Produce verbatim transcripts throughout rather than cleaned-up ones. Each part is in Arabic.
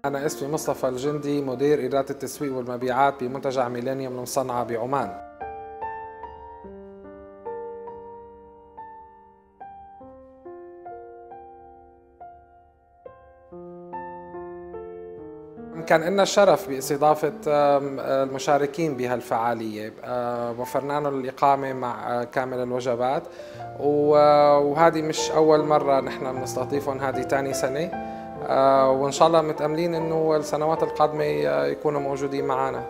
أنا اسمي مصطفى الجندي، مدير إدارة التسويق والمبيعات بمنتجع ميلينيوم المصنعة بعمان. كان لنا الشرف باستضافة المشاركين بهالفعالية، وفرنا لهم الإقامة مع كامل الوجبات، وهذه مش أول مرة نحن بنستضيفهم، هذه ثاني سنة، وإن شاء الله متأملين إنه السنوات القادمة يكونوا موجودين معنا.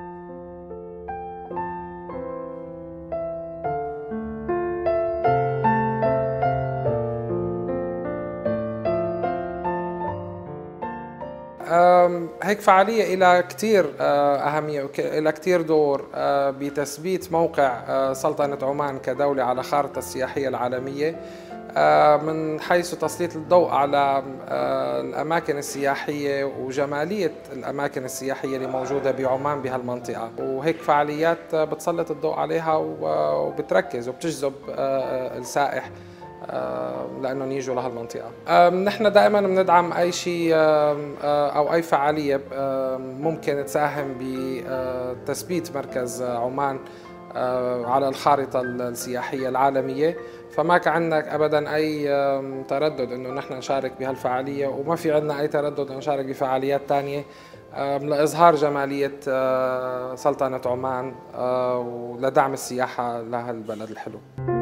هيك فعالية إلى كتير أهمية وإلى كتير دور بتثبيت موقع سلطنة عمان كدولة على خارطة السياحية العالمية، من حيث تسليط الضوء على الأماكن السياحية وجمالية الأماكن السياحية اللي موجودة بعمان بهالمنطقة، وهيك فعاليات بتسلط الضوء عليها وبتركز وبتجذب السائح لأنهم يجوا لهالمنطقة. نحن دائما بندعم أي شيء أو أي فعالية ممكن تساهم بتثبيت مركز عمان على الخارطة السياحية العالمية، فما كان عندنا أبدا أي تردد إنه نحن نشارك بهالفعالية، وما في عندنا أي تردد إنه نشارك بفعاليات تانية لإظهار جمالية سلطنة عمان ولدعم السياحة لهالبلد الحلو.